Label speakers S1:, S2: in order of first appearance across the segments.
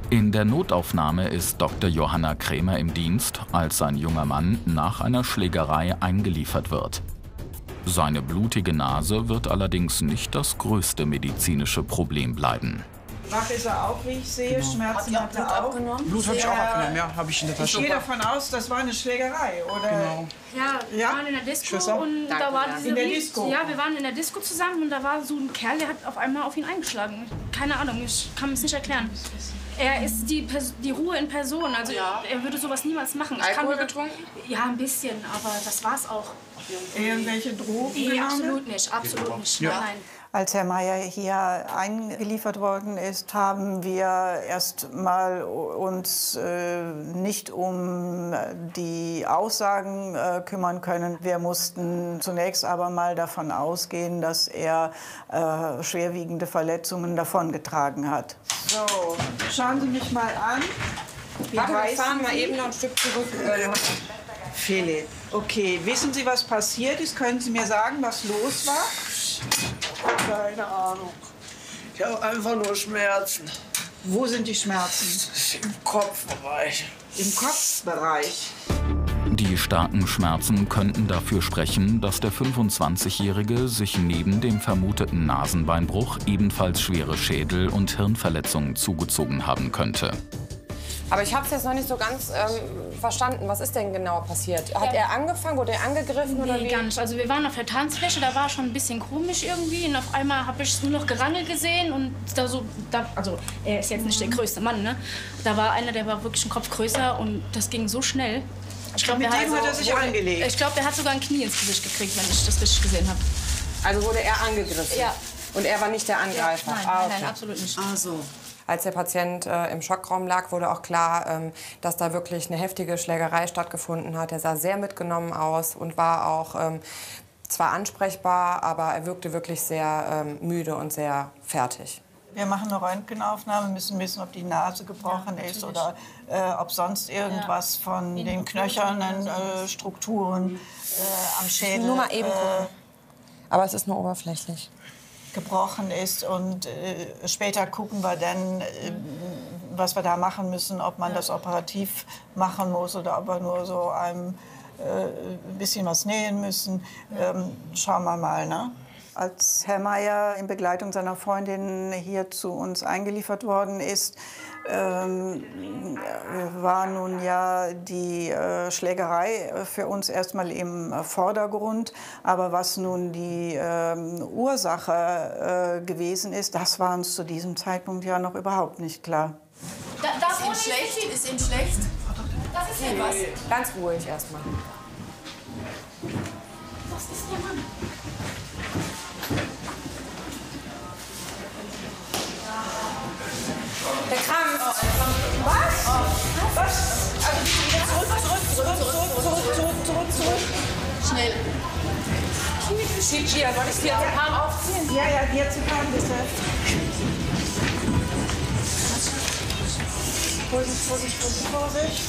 S1: In der Notaufnahme ist Dr. Johanna Krämer im Dienst, als ein junger Mann nach einer Schlägerei eingeliefert wird. Seine blutige Nase wird allerdings nicht das größte medizinische Problem bleiben.
S2: Wach ist er auch, wie ich sehe. Genau. Schmerzen hat er auch.
S3: Blut habe ich auch abgenommen, ja, habe ich in der Tasche.
S2: Ich gehe davon aus, das war eine Schlägerei, oder?
S3: Genau.
S4: Ja, wir waren in der Disco und da war diese...
S2: In der Disco?
S4: Ja, wir waren in der Disco zusammen und da war so ein Kerl, der hat auf einmal auf ihn eingeschlagen. Keine Ahnung, ich kann es nicht erklären. Er ist die Ruhe in Person, also er würde sowas niemals machen.
S5: Alkohol getrunken?
S4: Ja, ein bisschen, aber das war's auch.
S2: Irgendwelche Drogen?
S4: Nee, absolut nicht, absolut nicht.
S3: Ja.
S4: Nein.
S6: Als Herr Meier hier eingeliefert worden ist, haben wir erst mal uns nicht um die Aussagen kümmern können. Wir mussten zunächst aber mal davon ausgehen, dass er schwerwiegende Verletzungen davongetragen hat.
S2: So, schauen Sie mich mal an.
S5: Warte, wir fahren mal eben noch ein Stück zurück.
S2: Philipp, okay, wissen Sie, was passiert ist? Können Sie mir sagen, was los war?
S7: Keine Ahnung. Ich habe einfach nur Schmerzen.
S2: Wo sind die Schmerzen?
S7: Im Kopfbereich.
S2: Im Kopfbereich.
S1: Die starken Schmerzen könnten dafür sprechen, dass der 25-Jährige sich neben dem vermuteten Nasenbeinbruch ebenfalls schwere Schädel- und Hirnverletzungen zugezogen haben könnte.
S5: Aber ich habe es jetzt noch nicht so ganz verstanden. Was ist denn genau passiert? Hat er angefangen? Wurde er angegriffen?
S4: Nee,
S5: oder wie?
S4: gar nicht. Also wir waren auf der Tanzfläche, da war schon ein bisschen komisch irgendwie. Und auf einmal habe ich nur noch Gerangel gesehen. Und also er ist jetzt nicht der größte Mann, ne? Da war einer, der war wirklich einen Kopf größer und das ging so schnell. Ich glaub,
S2: Mit dem hat er sich angelegt?
S4: Ich glaube, der hat sogar ein Knie ins Gesicht gekriegt, wenn ich das richtig gesehen habe.
S5: Also wurde er angegriffen?
S4: Ja.
S5: Und er war nicht der Angreifer?
S4: Ja, nein, absolut nicht.
S5: Ah, so. Als der Patient im Schockraum lag, wurde auch klar, dass da wirklich eine heftige Schlägerei stattgefunden hat. Er sah sehr mitgenommen aus und war auch zwar ansprechbar, aber er wirkte wirklich sehr müde und sehr fertig.
S6: Wir machen eine Röntgenaufnahme, müssen wissen, ob die Nase gebrochen ist oder ob sonst irgendwas von den knöchernen Strukturen am Schädel
S5: Nur mal eben gucken. Aber es ist nur oberflächlich.
S6: Gebrochen ist und später gucken wir dann, was wir da machen müssen, ob man das operativ machen muss oder ob wir nur so ein bisschen was nähen müssen. Schauen wir mal, ne? Als Herr Meier in Begleitung seiner Freundin hier zu uns eingeliefert worden ist, war nun ja die Schlägerei für uns erstmal im Vordergrund. Aber was nun die Ursache gewesen ist, das war uns zu diesem Zeitpunkt ja noch überhaupt nicht klar.
S4: Ist Ihnen schlecht?
S5: Ist Ihnen schlecht?
S4: Das ist hier was.
S5: Ganz ruhig erstmal.
S4: Was ist der Mann?
S5: Der Krampf.
S2: Was? Was? Also zurück.
S4: Schnell.
S5: Schieb hier, soll ich dir den Arm aufziehen?
S2: Ja, Diazepam bitte. Vorsicht.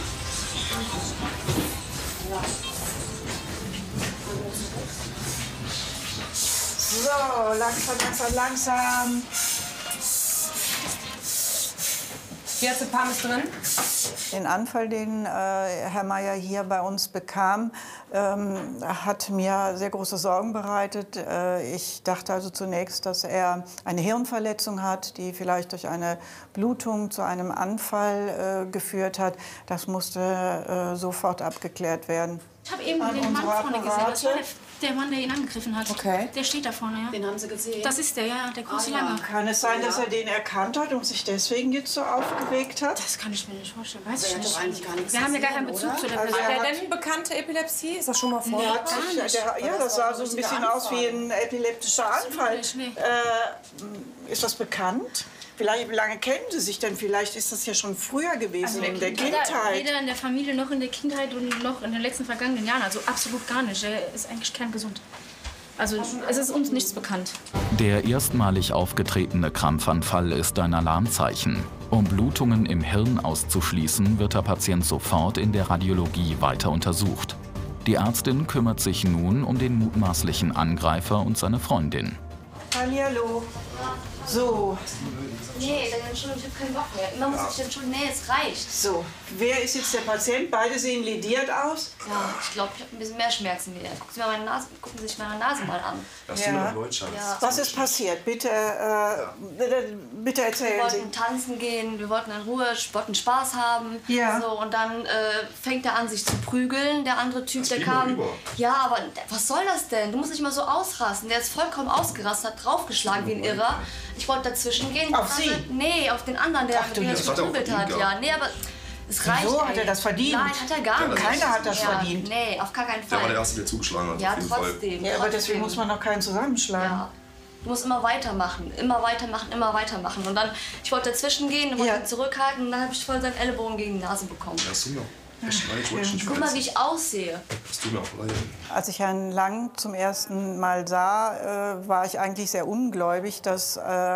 S2: So, langsam.
S5: Diazepam ist drin.
S6: Den Anfall, den Herr Meier hier bei uns bekam, hat mir sehr große Sorgen bereitet. Ich dachte also zunächst, dass er eine Hirnverletzung hat, die vielleicht durch eine Blutung zu einem Anfall geführt hat. Das musste sofort abgeklärt werden.
S4: Ich habe eben den Mann vorne gesehen. Das war der Mann, der ihn angegriffen hat.
S5: Okay.
S4: Der steht da vorne, ja.
S5: Den haben Sie gesehen?
S4: Das ist der, ja, der große Lange.
S2: Kann es sein, dass er den erkannt hat und sich deswegen jetzt so aufgeregt hat?
S4: Das kann ich mir nicht vorstellen. Weiß ich
S5: hat
S4: nicht.
S5: doch eigentlich gar nichts
S4: Wir haben ja gar
S5: gesehen,
S4: keinen Bezug
S5: oder?
S4: zu der
S2: Also
S4: Person.
S5: Hat er denn bekannte Epilepsie? Ist das schon mal vor?
S2: Ja, das sah so ein bisschen aus wie ein epileptischer Anfall.
S4: Nee.
S2: Ist das bekannt? Vielleicht, wie lange kennen Sie sich denn? Vielleicht ist das ja schon früher gewesen, in der Kindheit.
S4: Weder in der Familie noch in der Kindheit und noch in den letzten vergangenen Jahren. Also absolut gar nicht. Er ist eigentlich kerngesund. Also es ist uns nichts bekannt.
S1: Der erstmalig aufgetretene Krampfanfall ist ein Alarmzeichen. Um Blutungen im Hirn auszuschließen, wird der Patient sofort in der Radiologie weiter untersucht. Die Ärztin kümmert sich nun um den mutmaßlichen Angreifer und seine Freundin.
S2: Hallihallo. So,
S8: Nee, dann Entschuldigung, ich habe keinen Bock mehr. Immer muss ich entschuldigen, nee, es reicht.
S2: so. Wer ist jetzt der Patient? Beide sehen lediert aus.
S8: Ja, ich glaube, ich habe ein bisschen mehr Schmerzen wie er. Gucken Sie sich meine Nase mal an.
S9: Das tut mir leid, Schatz.
S8: Ja.
S2: Was ist passiert? Bitte, bitte
S8: Wir
S2: erzählen Sie.
S8: wollten tanzen gehen, wir wollten in Ruhe, wollten Spaß haben.
S2: Ja.
S8: So, und dann fängt er an, sich zu prügeln. Der andere Typ, der
S9: ging
S8: kam.
S9: doch über.
S8: Ja, aber was soll das denn? Du musst nicht mal so ausrasten. Der ist vollkommen ausgerastet, hat draufgeschlagen wie ein Irrer. Ich wollte dazwischen gehen.
S2: Auf Sie?
S8: Nee, auf den anderen, der mich
S9: das hat er auch
S8: geprügelt hat.
S9: verdient,
S8: Ja, nee, aber es reicht.
S2: Wieso? Hat
S8: ey.
S2: er das verdient?
S8: Nein, hat er gar nicht.
S2: Keiner hat das
S8: Ja,
S2: verdient.
S8: Nee, auf gar keinen
S9: Der war der
S8: Fall.
S9: Erste, der zugeschlagen hat.
S8: Ja,
S9: auf jeden Fall.
S8: trotzdem.
S2: Ja, aber deswegen
S8: trotzdem.
S2: muss man noch keinen zusammenschlagen.
S8: Ja. Du musst immer weitermachen, immer weitermachen, immer weitermachen. Und dann, ich wollte dazwischen gehen, wollte
S2: Ja.
S8: ihn zurückhalten und dann habe ich voll seinen Ellbogen gegen die Nase bekommen.
S9: Das tut mir echt leid, ich wollte dich nicht
S8: Guck mal, wie
S9: verletzen.
S8: ich aussehe.
S9: Das tut mir auch leid.
S6: Als ich Herrn Lang zum ersten Mal sah, war ich eigentlich sehr ungläubig, dass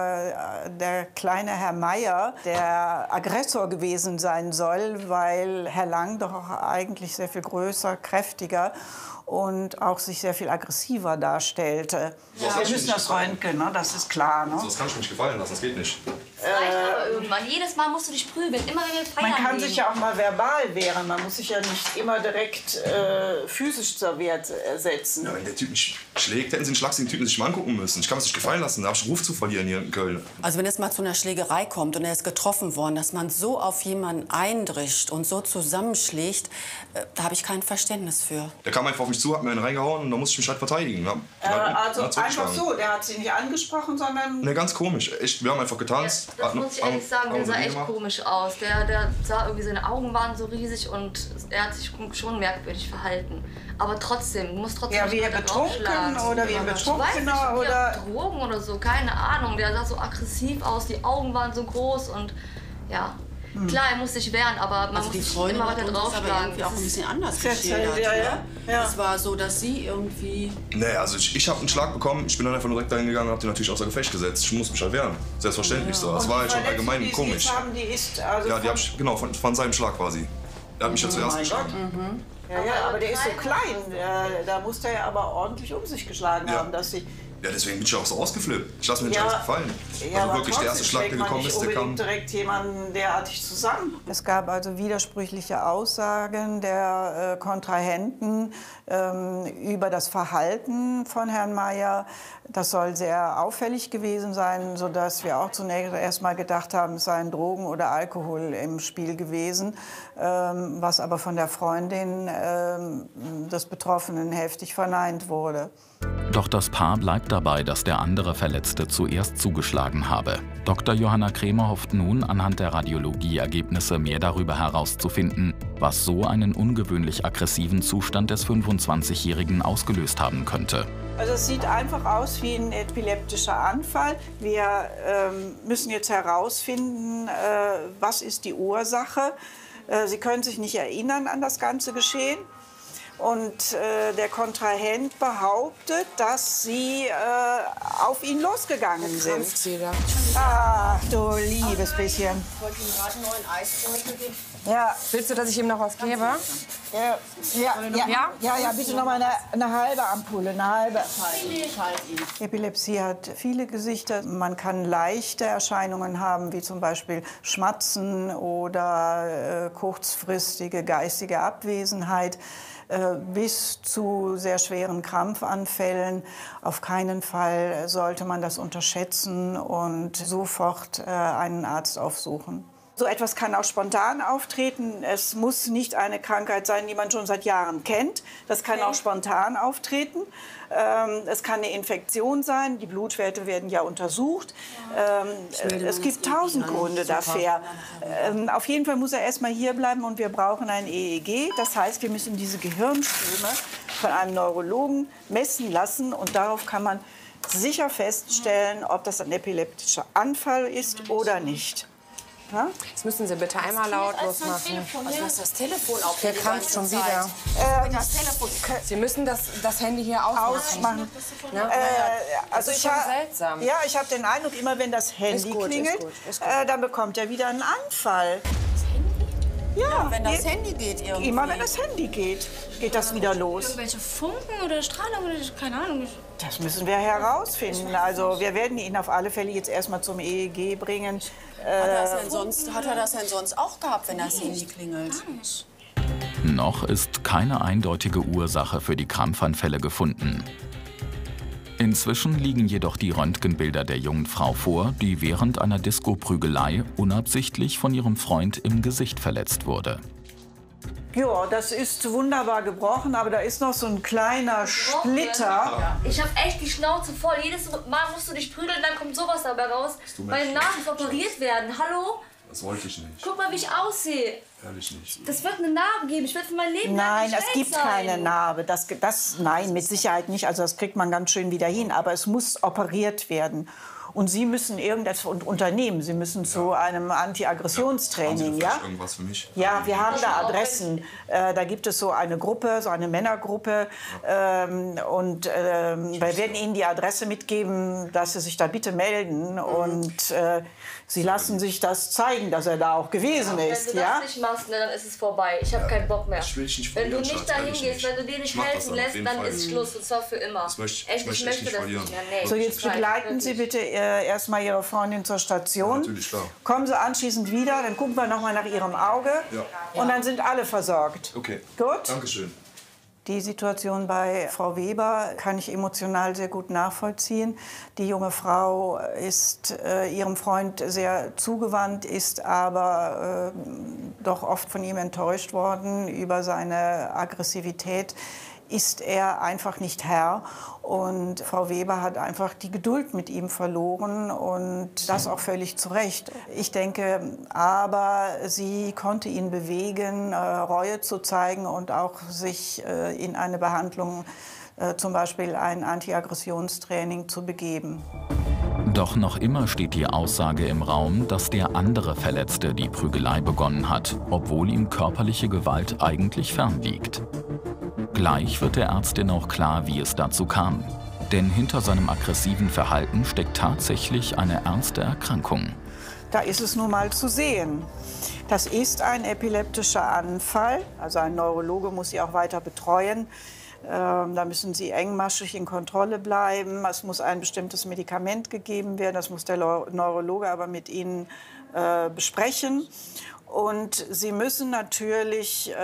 S6: der kleine Herr Meier der Aggressor gewesen sein soll, weil Herr Lang doch auch eigentlich sehr viel größer, kräftiger und auch sich sehr viel aggressiver darstellte.
S2: Ja, wir müssen das röntgen, ne? Das ist klar. Ne?
S9: So, das kann ich mir nicht gefallen lassen, das geht nicht.
S8: Das reicht aber irgendwann. Jedes Mal musst du dich prügeln, immer wenn wir feiern
S2: Man kann
S8: gehen.
S2: sich ja auch mal verbal wehren. Man muss sich ja nicht immer direkt physisch zur Wehr setzen.
S9: Ja, wenn der Typ mich schlägt, hätten sie den schlagsigen Typen sich mal angucken müssen. Ich kann es nicht gefallen lassen, da habe ich einen Ruf zu verlieren hier in Köln.
S10: Also wenn es mal zu einer Schlägerei kommt und er ist getroffen worden, dass man so auf jemanden eindrischt und so zusammenschlägt, da habe ich kein Verständnis für.
S9: Der kam einfach auf mich zu, hat mir einen reingehauen und da musste ich mich halt verteidigen. Ja,
S2: Also
S9: hat's
S2: einfach
S9: weggeschlagen.
S2: so, der hat sie nicht angesprochen, sondern...
S9: Ne, ganz komisch. Echt, wir haben einfach getanzt.
S8: Das muss ich ehrlich sagen, der sah echt komisch aus. Der sah irgendwie, seine Augen waren so riesig und er hat sich schon merkwürdig verhalten. Aber trotzdem, du musst trotzdem
S2: Ja,
S8: nicht
S2: wie er
S8: weiter
S2: betrunken
S8: draufschlagen.
S2: oder wie er
S8: Ich weiß
S2: betrunken
S8: nicht, ob
S2: oder...
S8: der Drogen oder so, keine Ahnung. Der sah so aggressiv aus, die Augen waren so groß und ja. Klar, er muss sich wehren, aber man
S10: Also
S8: muss
S10: die
S8: nicht
S10: Freundin
S8: immer
S10: hat
S8: weiter
S10: uns das aber
S8: draufschlagen.
S10: irgendwie auch ein bisschen anders
S2: Erzähl,
S10: geschildert.
S2: ja, ja. Ja.
S10: Es war so, dass sie irgendwie...
S9: Nee, also ich habe einen Schlag bekommen. Ich bin dann einfach direkt dahin gegangen und habe den natürlich außer Gefecht gesetzt. Ich muss mich halt wehren. Selbstverständlich so. Das war halt schon allgemein
S2: die
S9: komisch.
S2: Sie jetzt haben, die ist also
S9: Ja, die hab ich, genau, von seinem Schlag quasi. Der hat mich ja zuerst geschlagen.
S2: Ja, aber der ist so klein. Da muss der ja aber ordentlich um sich geschlagen
S9: Ja.
S2: haben, dass sie...
S9: Ja, deswegen bin ich auch so ausgeflippt. Ich lasse mir den
S2: Ja.
S9: Scheiß gefallen.
S2: Ja,
S9: Also
S2: aber
S9: wirklich, der erste
S2: trotzdem
S9: Schlag, der
S2: schlägt man
S9: gekommen
S2: nicht
S9: ist, der kam...
S2: unbedingt direkt jemanden derartig zusammen.
S6: Es gab also widersprüchliche Aussagen der Kontrahenten über das Verhalten von Herrn Meier. Das soll sehr auffällig gewesen sein, sodass wir auch zunächst erst mal gedacht haben, es seien Drogen oder Alkohol im Spiel gewesen, was aber von der Freundin des Betroffenen heftig verneint wurde.
S1: Doch das Paar bleibt dabei, dass der andere Verletzte zuerst zugeschlagen habe. Dr. Johanna Krämer hofft nun, anhand der Radiologieergebnisse mehr darüber herauszufinden, was so einen ungewöhnlich aggressiven Zustand des 25-Jährigen ausgelöst haben könnte.
S2: Also es sieht einfach aus wie ein epileptischer Anfall. Wir müssen jetzt herausfinden, was ist die Ursache. Sie können sich nicht erinnern an das ganze Geschehen. Und der Kontrahent behauptet, dass sie auf ihn losgegangen sind. Ach, du liebes bisschen.
S5: Ich wollte ihm gerade einen neuen Eisbeutel geben.
S6: Ja,
S5: Willst du, dass ich ihm noch was gebe?
S6: ja, bitte noch mal eine halbe Ampulle, eine halbe. Epilepsie hat viele Gesichter. Man kann leichte Erscheinungen haben, wie zum Beispiel Schmatzen oder kurzfristige geistige Abwesenheit, bis zu sehr schweren Krampfanfällen. Auf keinen Fall sollte man das unterschätzen und sofort einen Arzt aufsuchen. So etwas kann auch spontan auftreten. Es muss nicht eine Krankheit sein, die man schon seit Jahren kennt. Das kann auch spontan auftreten. Es kann eine Infektion sein. Die Blutwerte werden ja untersucht. Es gibt 1000 Gründe dafür. Auf jeden Fall muss er erst mal hier bleiben und wir brauchen ein EEG. Das heißt, wir müssen diese Gehirnströme von einem Neurologen messen lassen und darauf kann man sicher feststellen, ob das ein epileptischer Anfall ist oder nicht. Ja?
S5: Jetzt müssen Sie bitte einmal lautlos machen.
S10: Also das ist das Telefon auch
S5: Der krampft schon wieder. Sie müssen das Handy hier ausmachen.
S2: Also
S5: ist schon seltsam.
S2: Ja, ich habe den Eindruck, immer wenn das Handy
S5: Ist gut,
S2: klingelt,
S5: ist gut.
S2: dann bekommt er wieder einen Anfall. Ja,
S10: wenn das Handy geht irgendwie.
S2: Immer wenn das Handy geht, geht das wieder los.
S4: Irgendwelche Funken oder Strahlung oder keine Ahnung.
S2: Das müssen wir herausfinden. Also wir werden ihn auf alle Fälle jetzt erstmal zum EEG bringen.
S10: Hat er das denn sonst auch gehabt, wenn das Handy klingelt?
S4: Gar nicht.
S1: Noch ist keine eindeutige Ursache für die Krampfanfälle gefunden. Inzwischen liegen jedoch die Röntgenbilder der jungen Frau vor, die während einer Disco-Prügelei unabsichtlich von ihrem Freund im Gesicht verletzt wurde.
S2: Ja, das ist wunderbar gebrochen, aber da ist noch so ein kleiner Splitter.
S8: Ich habe echt die Schnauze voll. Jedes Mal musst du dich prügeln, dann kommt sowas dabei raus. Meine Nase muss operiert werden. Hallo?
S9: Das wollte ich nicht.
S8: Guck mal, wie ich aussehe.
S9: Ehrlich nicht.
S8: Das wird eine Narbe geben. Ich werde für mein Leben
S2: Nein,
S8: lang
S2: es gibt
S8: gestellt sein.
S2: keine Narbe. Nein, mit Sicherheit nicht. Also das kriegt man ganz schön wieder hin. Aber es muss operiert werden. Und Sie müssen irgendetwas unternehmen. Sie müssen zu einem Anti-Aggressionstraining, ja?
S9: Irgendwas für mich?
S2: Ja, wir haben da Adressen. Da gibt es so eine Gruppe, so eine Männergruppe. Wir werden Ihnen die Adresse mitgeben, dass Sie sich da bitte melden. Und Sie lassen sich das zeigen, dass er da auch gewesen ist.
S8: Wenn du das nicht machst, dann ist es vorbei. Ich habe keinen Bock mehr.
S9: Ich will dich nicht
S8: wenn du
S9: verlieren,
S8: nicht
S9: Schatz,
S8: dahin
S9: ehrlich
S8: gehst,
S9: nicht.
S8: wenn du dir nicht
S9: Ich mach das
S8: helfen
S9: dann auf
S8: lässt,
S9: jeden
S8: dann
S9: Fall.
S8: ist Schluss. Und zwar für immer.
S9: Das möchte
S8: Echt,
S9: ich
S8: ich
S9: echt
S8: möchte
S9: nicht
S8: das
S9: verlieren.
S8: nicht mehr. Nee,
S2: So, jetzt begleiten Sie bitte erstmal Ihre Freundin zur Station.
S9: Ja, natürlich, klar.
S2: Kommen Sie anschließend wieder, dann gucken wir noch mal nach Ihrem Auge.
S9: Ja.
S2: Und dann sind alle versorgt.
S9: Okay.
S2: Gut?
S9: Dankeschön.
S2: Die Situation bei Frau Weber kann ich emotional sehr gut nachvollziehen. Die junge Frau ist ihrem Freund sehr zugewandt, ist aber doch oft von ihm enttäuscht worden über seine Aggressivität. Ist er einfach nicht Herr. Und Frau Weber hat einfach die Geduld mit ihm verloren und das auch völlig zu Recht. Ich denke aber, sie konnte ihn bewegen, Reue zu zeigen und auch sich in eine Behandlung, zum Beispiel ein Anti-Aggressionstraining, zu begeben.
S1: Doch noch immer steht die Aussage im Raum, dass der andere Verletzte die Prügelei begonnen hat, obwohl ihm körperliche Gewalt eigentlich fernliegt. Gleich wird der Ärztin auch klar, wie es dazu kam. Denn hinter seinem aggressiven Verhalten steckt tatsächlich eine ernste Erkrankung.
S2: Da ist es nun mal zu sehen. Das ist ein epileptischer Anfall. Also ein Neurologe muss sie auch weiter betreuen. Da müssen sie engmaschig in Kontrolle bleiben. Es muss ein bestimmtes Medikament gegeben werden. Das muss der Neurologe aber mit Ihnen besprechen. Und Sie müssen natürlich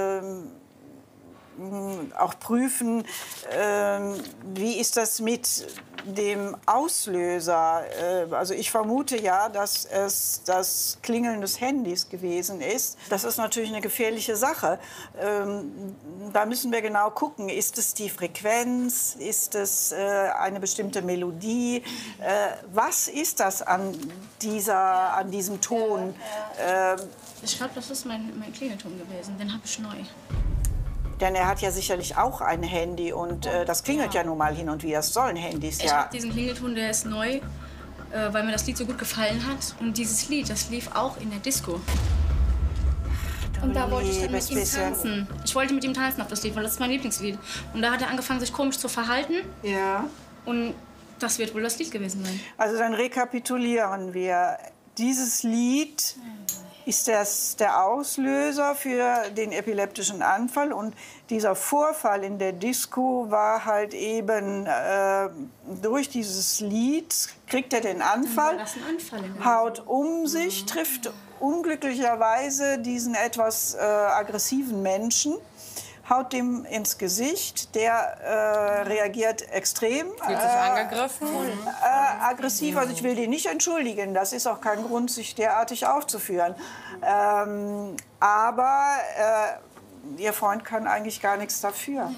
S2: auch prüfen, wie ist das mit dem Auslöser. Also ich vermute ja, dass es das Klingeln des Handys gewesen ist. Das ist natürlich eine gefährliche Sache. Da müssen wir genau gucken, ist es die Frequenz, ist es eine bestimmte Melodie, was ist das an diesem Ton?
S4: Ich glaube, das ist mein Klingelton gewesen, den habe ich neu.
S2: Denn er hat ja sicherlich auch ein Handy und das klingelt ja nun mal hin und wieder. Das sollen Handys
S4: Ich
S2: ja.
S4: habe diesen Klingelton, der ist neu, weil mir das Lied so gut gefallen hat. Und dieses Lied, das lief auch in der Disco. Und da wollte ich dann mit ihm tanzen. Ich wollte mit ihm tanzen auf das Lied, weil das ist mein Lieblingslied. Und da hat er angefangen, sich komisch zu verhalten.
S2: Ja.
S4: Und das wird wohl das Lied gewesen sein.
S2: Also dann rekapitulieren wir. Dieses Lied ist das der Auslöser für den epileptischen Anfall. Und dieser Vorfall in der Disco war halt eben durch dieses Lied, kriegt er den Anfall, haut um sich, trifft unglücklicherweise diesen etwas aggressiven Menschen, haut dem ins Gesicht, der reagiert extrem.
S5: Fühlt sich angegriffen.
S2: Aggressiv, also ich will den nicht entschuldigen, das ist auch kein Grund, sich derartig aufzuführen. Aber Ihr Freund kann eigentlich gar nichts dafür.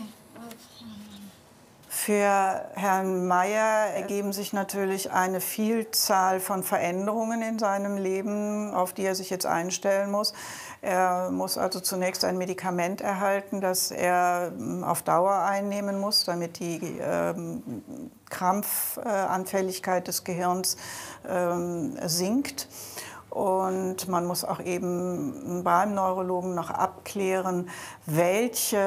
S2: Für Herrn Meyer ergeben sich natürlich eine Vielzahl von Veränderungen in seinem Leben, auf die er sich jetzt einstellen muss. Er muss also zunächst ein Medikament erhalten, das er auf Dauer einnehmen muss, damit die Krampfanfälligkeit des Gehirns sinkt. Und man muss auch eben beim Neurologen noch abklären, welche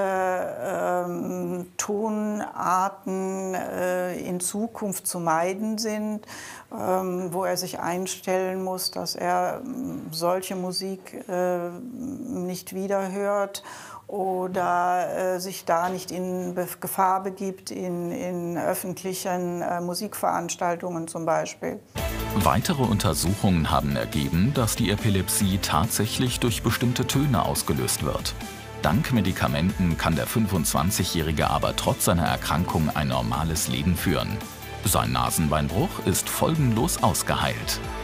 S2: Tonarten in Zukunft zu meiden sind, wo er sich einstellen muss, dass er solche Musik nicht wieder hört oder sich da nicht in Gefahr begibt in öffentlichen Musikveranstaltungen zum Beispiel.
S1: Weitere Untersuchungen haben ergeben, dass die Epilepsie tatsächlich durch bestimmte Töne ausgelöst wird. Dank Medikamenten kann der 25-Jährige aber trotz seiner Erkrankung ein normales Leben führen. Sein Nasenbeinbruch ist folgenlos ausgeheilt.